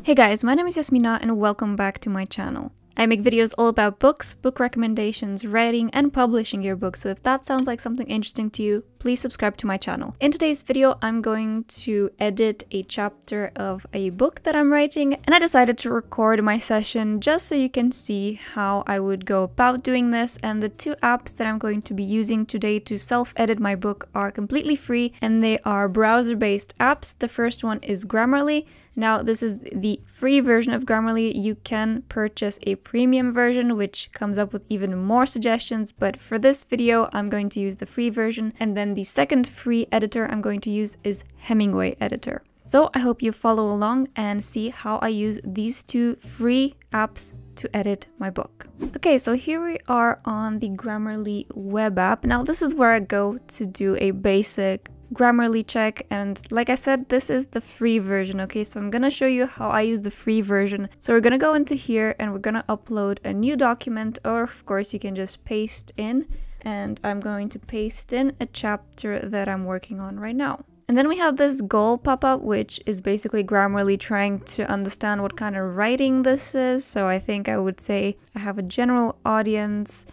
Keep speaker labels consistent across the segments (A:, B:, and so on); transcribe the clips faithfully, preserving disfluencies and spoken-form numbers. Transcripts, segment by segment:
A: Hey guys, my name is Iasmina and welcome back to my channel. I make videos all about books, book recommendations, writing, and publishing your books, so if that sounds like something interesting to you, please subscribe to my channel. In today's video, I'm going to edit a chapter of a book that I'm writing, and I decided to record my session just so you can see how I would go about doing this. And the two apps that I'm going to be using today to self-edit my book are completely free, and they are browser-based apps. The first one is Grammarly. Now, this is the free version of Grammarly. You can purchase a premium version, which comes up with even more suggestions, but for this video, I'm going to use the free version. And then the second free editor I'm going to use is Hemingway Editor. So I hope you follow along and see how I use these two free apps to edit my book. Okay, so here we are on the Grammarly web app. Now, this is where I go to do a basic Grammarly check, and like I said, this is the free version. Okay, so I'm gonna show you how I use the free version. So we're gonna go into here and we're gonna upload a new document, or of course you can just paste in, and I'm going to paste in a chapter that I'm working on right now. And then we have this goal pop-up, which is basically Grammarly trying to understand what kind of writing this is. So I think I would say I have a general audience,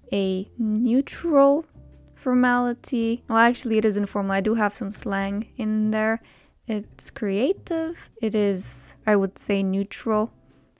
A: a neutral formality. Well, actually it is informal. I do have some slang in there. It's creative. It is, I would say, neutral.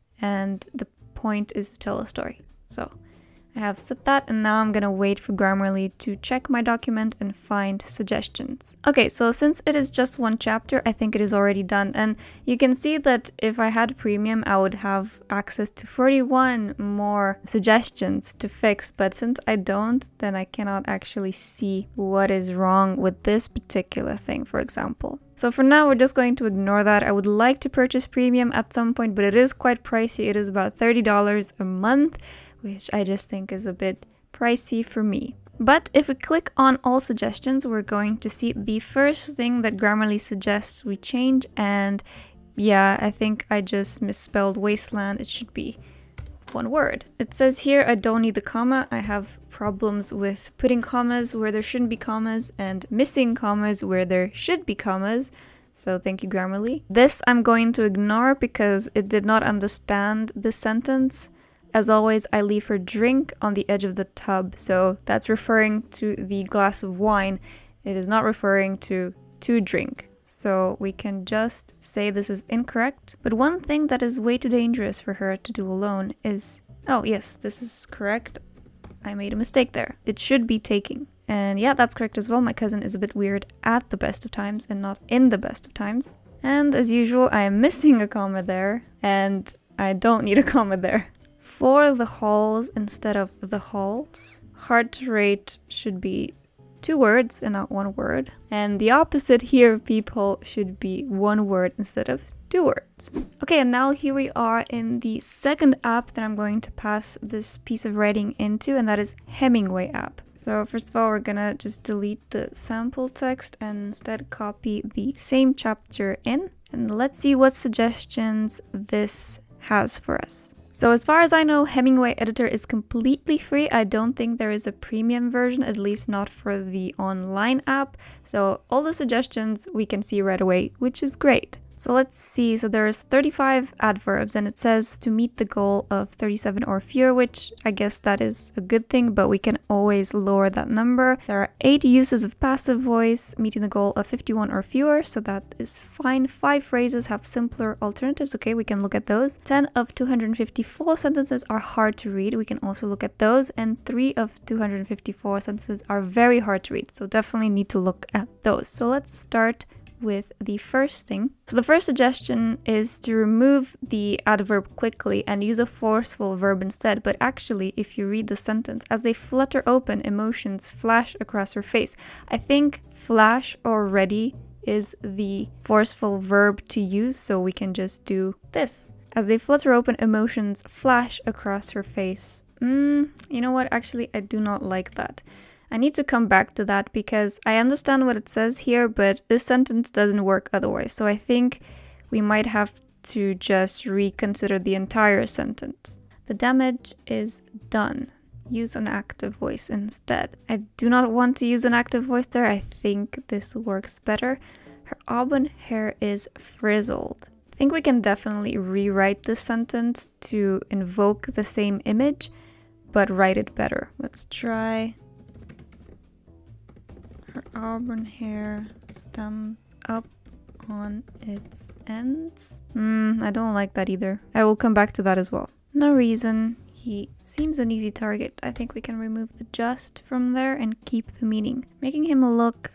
A: And the point is to tell a story. So I have set that, and now I'm gonna wait for Grammarly to check my document and find suggestions. Okay, so since it is just one chapter, I think it is already done. And you can see that if I had premium, I would have access to forty-one more suggestions to fix. But since I don't, then I cannot actually see what is wrong with this particular thing, for example. So for now, we're just going to ignore that. I would like to purchase premium at some point, but it is quite pricey. It is about thirty dollars a month, which I just think is a bit pricey for me. But if we click on all suggestions, we're going to see the first thing that Grammarly suggests we change. And yeah, I think I just misspelled wasteland. It should be one word. It says here I don't need the comma. I have problems with putting commas where there shouldn't be commas and missing commas where there should be commas. So thank you, Grammarly. This I'm going to ignore because it did not understand this sentence. As always, I leave her drink on the edge of the tub, so that's referring to the glass of wine. It is not referring to to drink. So we can just say this is incorrect. But one thing that is way too dangerous for her to do alone is... Oh yes, this is correct. I made a mistake there. It should be taking. And yeah, that's correct as well. My cousin is a bit weird at the best of times and not in the best of times. And as usual, I am missing a comma there, and I don't need a comma there. For the halls instead of the halls, hard to rate should be two words and not one word. And the opposite here, people, should be one word instead of two words. Okay, and now here we are in the second app that I'm going to pass this piece of writing into, and that is Hemingway app. So first of all, we're gonna just delete the sample text and instead copy the same chapter in. And let's see what suggestions this has for us. So as far as I know, Hemingway Editor is completely free. I don't think there is a premium version, at least not for the online app. So all the suggestions we can see right away, which is great. So let's see, so there's thirty-five adverbs, and it says to meet the goal of thirty-seven or fewer, which I guess that is a good thing, but we can always lower that number. There are eight uses of passive voice, meeting the goal of fifty-one or fewer, so that is fine. Five phrases have simpler alternatives, okay, we can look at those. ten of two hundred fifty-four sentences are hard to read, we can also look at those, and three of two hundred fifty-four sentences are very hard to read, so definitely need to look at those. So let's start with the first thing. So the first suggestion is to remove the adverb quickly and use a forceful verb instead. But actually, if you read the sentence, as they flutter open, emotions flash across her face. I think flash already is the forceful verb to use, so we can just do this. As they flutter open, emotions flash across her face. Mm, you know what? Actually, I do not like that. I need to come back to that because I understand what it says here, but this sentence doesn't work otherwise. So I think we might have to just reconsider the entire sentence. The damage is done. Use an active voice instead. I do not want to use an active voice there. I think this works better. Her auburn hair is frizzled. think we can definitely rewrite this sentence to invoke the same image, but write it better. Let's try. Her auburn hair stand up on its ends. Hmm, I don't like that either. I will come back to that as well. No reason. He seems an easy target. I think we can remove the just from there and keep the meaning, making him look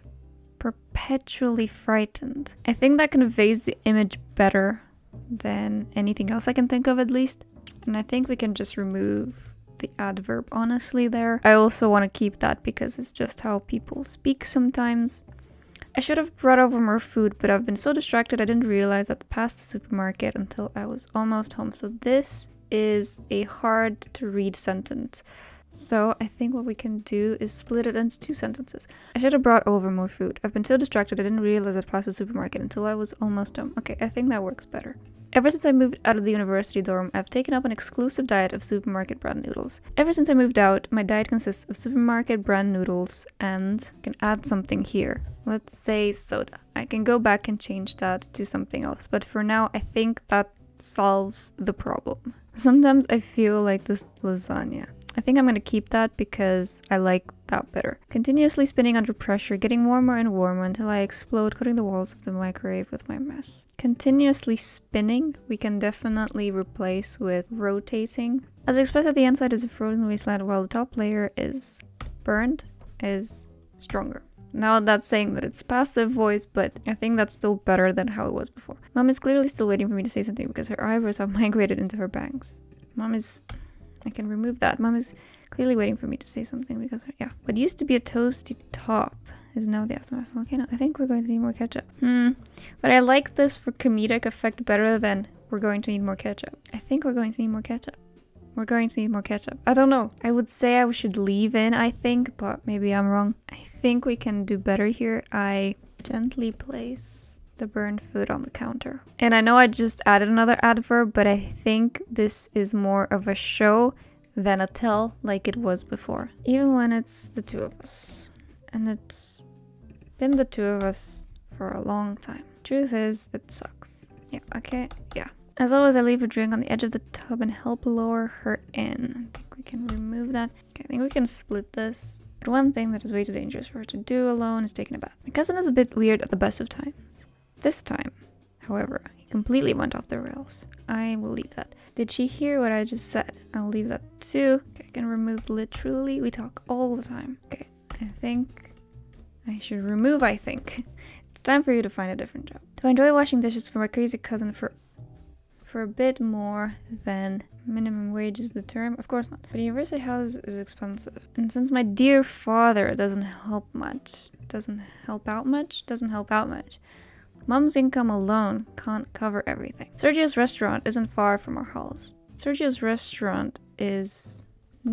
A: perpetually frightened. I think that conveys the image better than anything else I can think of, at least. And I think we can just remove the adverb honestly there. I also want to keep that because it's just how people speak sometimes. I should have brought over more food, but I've been so distracted I didn't realize that I passed the supermarket until I was almost home. So this is a hard to read sentence. So I think what we can do is split it into two sentences. I should have brought over more food. I've been so distracted I didn't realize I'd passed the supermarket until I was almost home. Okay, I think that works better. Ever since I moved out of the university dorm, I've taken up an exclusive diet of supermarket brand noodles. Ever since I moved out, my diet consists of supermarket brand noodles and I can add something here. Let's say soda. I can go back and change that to something else, but for now I think that solves the problem. Sometimes I feel like this lasagna. I think I'm going to keep that because I like that better. Continuously spinning under pressure, getting warmer and warmer until I explode, coating the walls of the microwave with my mess. Continuously spinning, we can definitely replace with rotating. As expected, the inside is a frozen wasteland while the top layer is burned, is stronger. Now that's saying that it's passive voice, but I think that's still better than how it was before. Mom is clearly still waiting for me to say something because her eyebrows have migrated into her bangs. Mom is... I can remove that. Mom is clearly waiting for me to say something because, yeah. What used to be a toasty top is now the aftermath of a volcano. I think we're going to need more ketchup. Hmm. But I like this for comedic effect better than we're going to need more ketchup. I think we're going to need more ketchup. We're going to need more ketchup. I don't know. I would say I should leave in, I think, but maybe I'm wrong. I think we can do better here. I gently place the burned food on the counter. And I know I just added another adverb, but I think this is more of a show than a tell like it was before. Even when it's the two of us. And it's been the two of us for a long time. Truth is, it sucks. Yeah, okay, yeah. As always, I leave a drink on the edge of the tub and help lower her in. I think we can remove that. Okay, I think we can split this. But one thing that is way too dangerous for her to do alone is taking a bath. My cousin is a bit weird at the best of times. This time, however, he completely went off the rails. I will leave that. Did she hear what I just said? I'll leave that too. Okay, I can remove literally. We talk all the time. Okay, I think I should remove I think. It's time for you to find a different job. Do I enjoy washing dishes for my crazy cousin for for a bit more than minimum wage is the term? Of course not. But a university house is expensive. And since my dear father doesn't help much, doesn't help out much, doesn't help out much. Mom's income alone can't cover everything. Sergio's restaurant isn't far from our halls. Sergio's restaurant is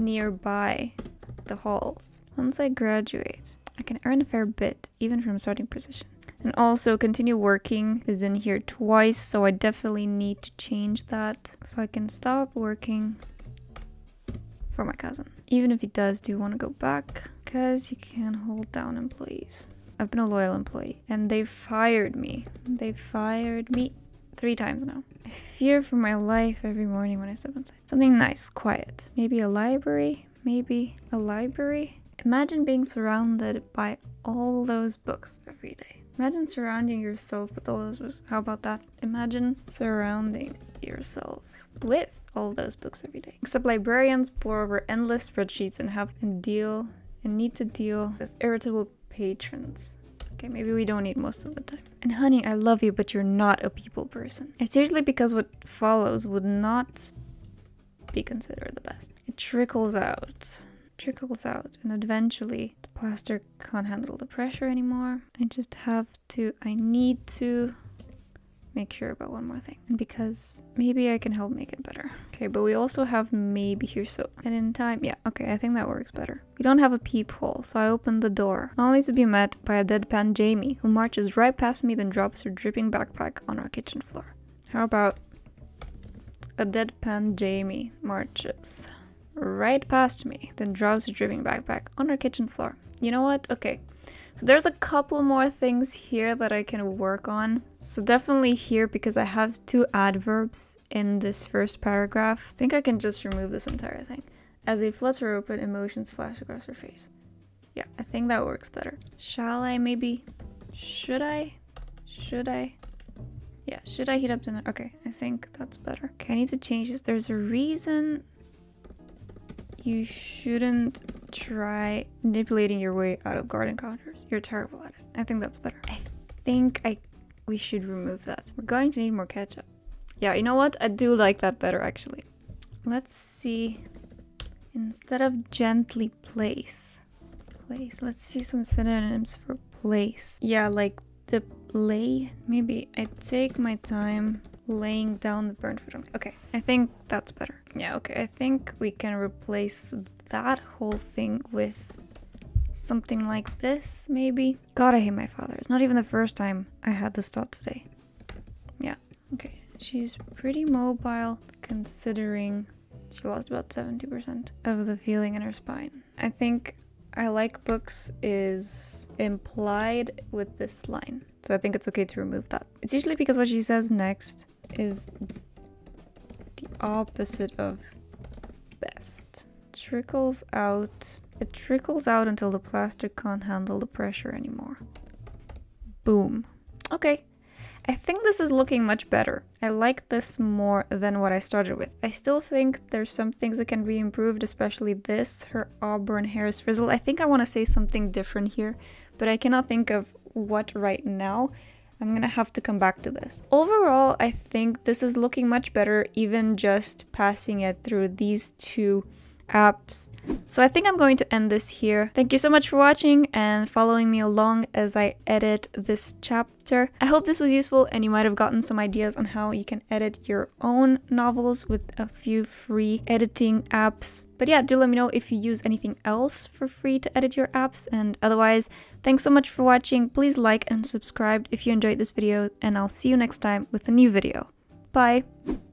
A: nearby the halls. Once I graduate, I can earn a fair bit, even from a starting position. And also, continue working is in here twice, so I definitely need to change that. So I can stop working for my cousin. Even if he does, do you want to go back? Because you can hold down employees. I've been a loyal employee and they've fired me. They've fired me three times now. I fear for my life every morning when I step inside. Something nice, quiet. Maybe a library? Maybe a library? Imagine being surrounded by all those books every day. Imagine surrounding yourself with all those books. How about that? Imagine surrounding yourself with all those books every day. Except librarians pore over endless spreadsheets and have to deal and need to deal with irritable patrons. Okay, maybe we don't need most of the time. And honey, I love you, but you're not a people person. It's usually because what follows would not be considered the best. It trickles out, trickles out, and eventually the plaster can't handle the pressure anymore. I just have to, I need to make sure about one more thing. And because maybe I can help make it better. Okay, but we also have maybe here, so and in time, yeah, okay, I think that works better. We don't have a peephole, so I open the door, only to be met by a deadpan Jamie, who marches right past me, then drops her dripping backpack on our kitchen floor. How about a deadpan Jamie marches right past me, then drops her dripping backpack on our kitchen floor? You know what? Okay. So there's a couple more things here that I can work on. So definitely here, because I have two adverbs in this first paragraph. I think I can just remove this entire thing. As a flutter open, emotions flash across her face. Yeah, I think that works better. Shall I maybe? Should I? Should I? Yeah, should I heat up dinner? Okay, I think that's better. Okay, I need to change this. There's a reason you shouldn't try manipulating your way out of garden counters. You're terrible at it. I think that's better. I think I we should remove that. We're going to need more ketchup. Yeah, you know what? I do like that better, actually. Let's see. Instead of gently place. Place. Let's see some synonyms for place. Yeah, like the lay. Maybe I take my time laying down the burnt food. Okay, I think that's better. Yeah, okay, I think we can replace that whole thing with something like this, maybe. God, I hate my father. It's not even the first time I had this thought today. Yeah, okay. She's pretty mobile, considering she lost about seventy percent of the feeling in her spine. I think I like books is implied with this line. So I think it's okay to remove that. It's usually because what she says next is the opposite of best. Trickles out. It trickles out until the plastic can't handle the pressure anymore. Boom. Okay. I think this is looking much better. I like this more than what I started with. I still think there's some things that can be improved, especially this. Her auburn hair is frizzled. I think I want to say something different here, but I cannot think of what right now. I'm gonna have to come back to this. Overall, I think this is looking much better, even just passing it through these two apps. So I think I'm going to end this here. Thank you so much for watching and following me along as I edit this chapter. I hope this was useful and you might have gotten some ideas on how you can edit your own novels with a few free editing apps. But yeah, do let me know if you use anything else for free to edit your apps, and otherwise, thanks so much for watching. Please like and subscribe if you enjoyed this video, and I'll see you next time with a new video. Bye!